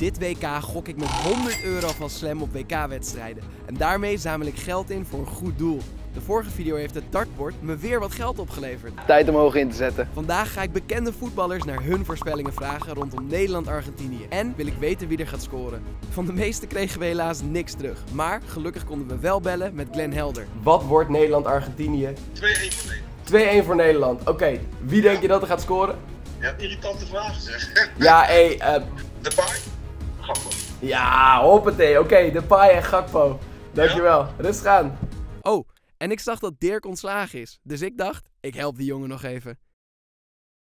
Dit WK gok ik met 100 euro van Slam op WK-wedstrijden. En daarmee zamel ik geld in voor een goed doel. De vorige video heeft het dartbord me weer wat geld opgeleverd. Tijd om hoog in te zetten. Vandaag ga ik bekende voetballers naar hun voorspellingen vragen rondom Nederland-Argentinië. En wil ik weten wie er gaat scoren. Van de meeste kregen we helaas niks terug. Maar gelukkig konden we wel bellen met Glenn Helder. Wat wordt Nederland-Argentinië? 2-1 voor Nederland. 2-1 voor Nederland. Oké, wie denk je dat er gaat scoren? Ja, irritante vragen zeg. Ja, De paai? Gakpo. ja, hoppatee. Oké, Depay en Gakpo. Dankjewel. Rustig aan. Oh, en ik zag dat Dirk ontslagen is. Dus ik dacht, ik help die jongen nog even.